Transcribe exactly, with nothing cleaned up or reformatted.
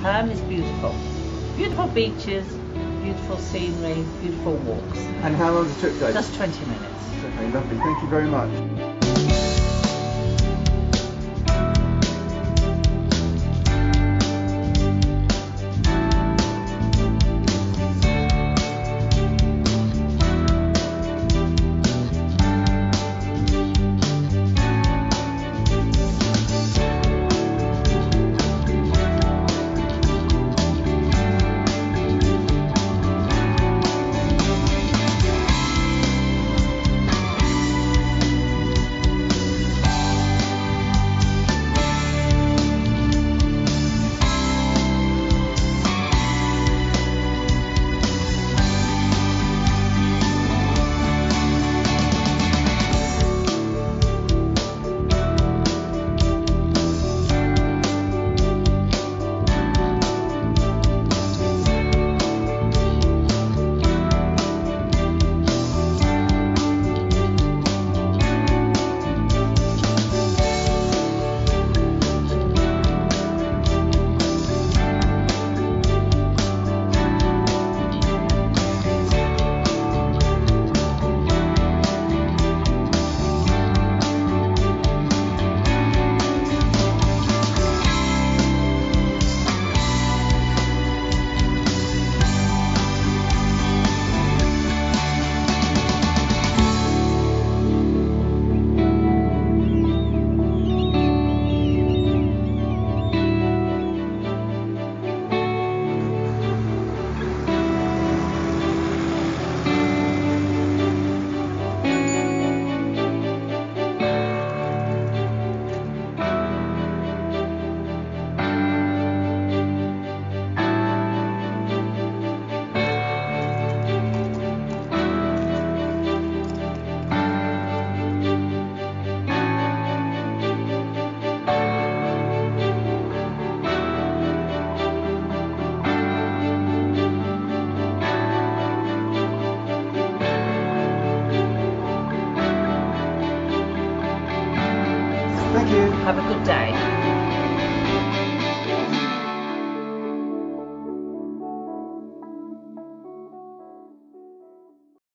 Herm is beautiful. Beautiful beaches, beautiful scenery, beautiful walks. And how long does the trip take? Just twenty minutes. Okay, lovely. Thank you very much. Thank you. Have a good day.